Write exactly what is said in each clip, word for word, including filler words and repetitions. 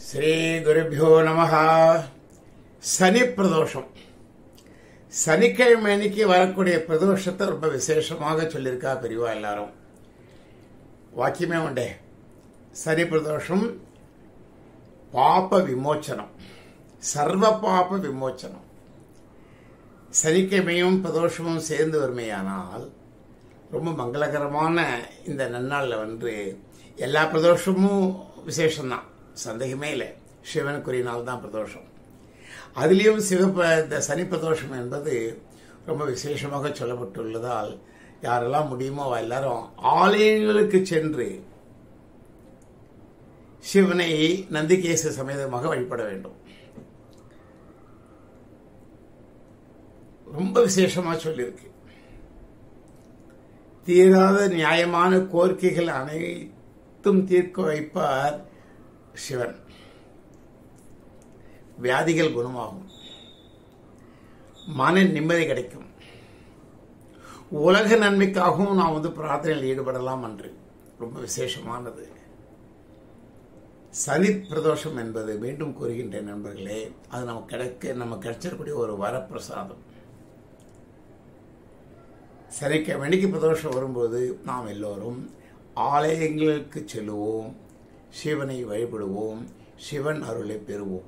ஸ்ரீ குருபியோ நமஹ. சனி பிரதோஷம். சனிக்கிழமை அன்னைக்கு வரக்கூடிய பிரதோஷத்தை ரொம்ப விசேஷமாக சொல்லியிருக்கா பெரியவா எல்லாரும். வாக்கியமே உண்டே, சனி பிரதோஷம் பாப விமோச்சனம், சர்வ பாப விமோச்சனம். சனிக்கிழமையும் பிரதோஷமும் சேர்ந்து வருமையானால் ரொம்ப மங்களகரமான இந்த நன்னாளில் வந்து எல்லா பிரதோஷமும் விசேஷம்தான், சந்தேகமே இல்லை. சிவனுக்குரிய நாள் தான் பிரதோஷம். அதுலேயும் சிவ இந்த சனி பிரதோஷம் என்பது ரொம்ப விசேஷமாக சொல்லப்பட்டுள்ளதால் யாரெல்லாம் முடியுமோ எல்லாரும் ஆலயங்களுக்கு சென்று சிவனை நந்திகேச சமேதமாக வழிபட வேண்டும். ரொம்ப விசேஷமா சொல்லியிருக்கு. தீராத நியாயமான கோரிக்கைகள் அனைத்தும் தீர்க்க வைப்பார் சிவன். வியாதிகள் குணமாகும், மன நிம்மதி கிடைக்கும், உலக நன்மைக்காகவும் நாம் வந்து பிரார்த்தனையில் ஈடுபடலாம் என்று ரொம்ப விசேஷமானது. சனி பிரதோஷம் என்பது மீண்டும் கூறுகின்ற நண்பர்களே, அது நமக்கு கிடைக்க நம்ம கிடைச்சிடக்கூடிய ஒரு வரப்பிரசாதம். சனிக்கிழமைக்கு பிரதோஷம் வரும்போது நாம் எல்லோரும் ஆலயங்களுக்கு செல்லுவோம், சிவனை வழிபடுவோம், சிவன் அருளை பெறுவோம்.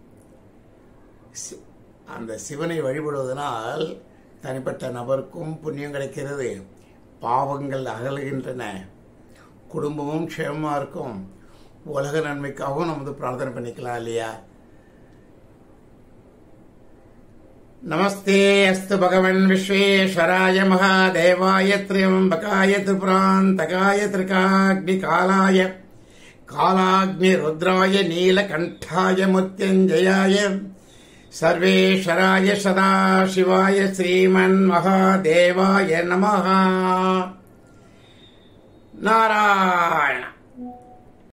அந்த சிவனை வழிபடுவதனால் தனிப்பட்ட நபருக்கும் புண்ணியம் கிடைக்கிறது, பாவங்கள் அகலுகின்றன, குடும்பமும் க்ஷேமமா இருக்கும், உலக நன்மைக்காகவும் நம்ம வந்து பிரார்த்தனை பண்ணிக்கலாம் இல்லையா? நமஸ்தே அஸ்து பகவன் விஸ்வேஸ்வராய மகாதேவாய த்ரியம்பகாய திரிபுராந்தகாய திரிகாக்னி காலாய காலாக்னி ருத்ராய நீலகண்டாய முத்யஞ்சயாய சர்வேஸ்வராய சதாசிவாய ஸ்ரீமன் மகாதேவாய நமஹ. நாராயண